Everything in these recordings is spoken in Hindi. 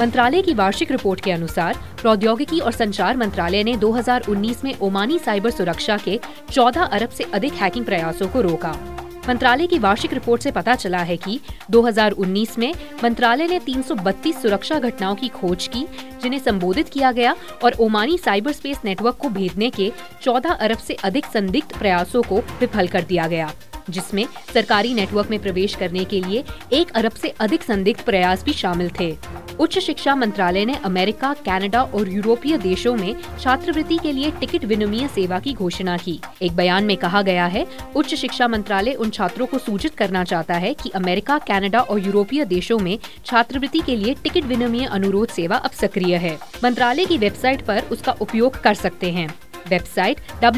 मंत्रालय की वार्षिक रिपोर्ट के अनुसार प्रौद्योगिकी और संचार मंत्रालय ने 2019 में ओमानी साइबर सुरक्षा के 14 अरब से अधिक हैकिंग प्रयासों को रोका। मंत्रालय की वार्षिक रिपोर्ट से पता चला है कि 2019 में मंत्रालय ने 332 सुरक्षा घटनाओं की खोज की, जिन्हें संबोधित किया गया और ओमानी साइबर स्पेस नेटवर्क को भेदने के 14 अरब से अधिक संदिग्ध प्रयासों को विफल कर दिया गया, जिसमें सरकारी नेटवर्क में प्रवेश करने के लिए 1 अरब से अधिक संदिग्ध प्रयास भी शामिल थे। उच्च शिक्षा मंत्रालय ने अमेरिका, कनाडा और यूरोपीय देशों में छात्रवृत्ति के लिए टिकट विनिमय सेवा की घोषणा की। एक बयान में कहा गया है, उच्च शिक्षा मंत्रालय उन छात्रों को सूचित करना चाहता है कि अमेरिका, कनाडा और यूरोपीय देशों में छात्रवृत्ति के लिए टिकट विनिमय अनुरोध सेवा अब सक्रिय है। मंत्रालय की वेबसाइट पर उसका उपयोग कर सकते हैं। वेबसाइट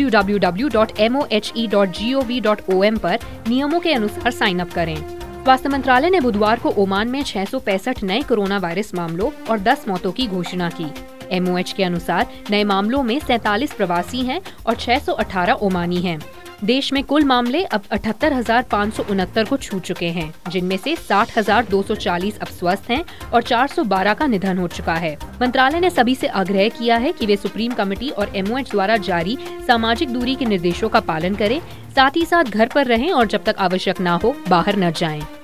www.mohe.gov.om पर नियमों के अनुसार साइन अप करें। स्वास्थ्य मंत्रालय ने बुधवार को ओमान में 665 नए कोरोना वायरस मामलों और 10 मौतों की घोषणा की। MOH के अनुसार नए मामलों में 47 प्रवासी हैं और 618 ओमानी हैं। देश में कुल मामले अब 78,569 को छू चुके हैं, जिनमें से 60,240 अब स्वस्थ हैं और 412 का निधन हो चुका है। मंत्रालय ने सभी से आग्रह किया है कि वे सुप्रीम कमेटी और MOH द्वारा जारी सामाजिक दूरी के निर्देशों का पालन करें, साथ ही साथ घर पर रहें और जब तक आवश्यक न हो बाहर न जाएं।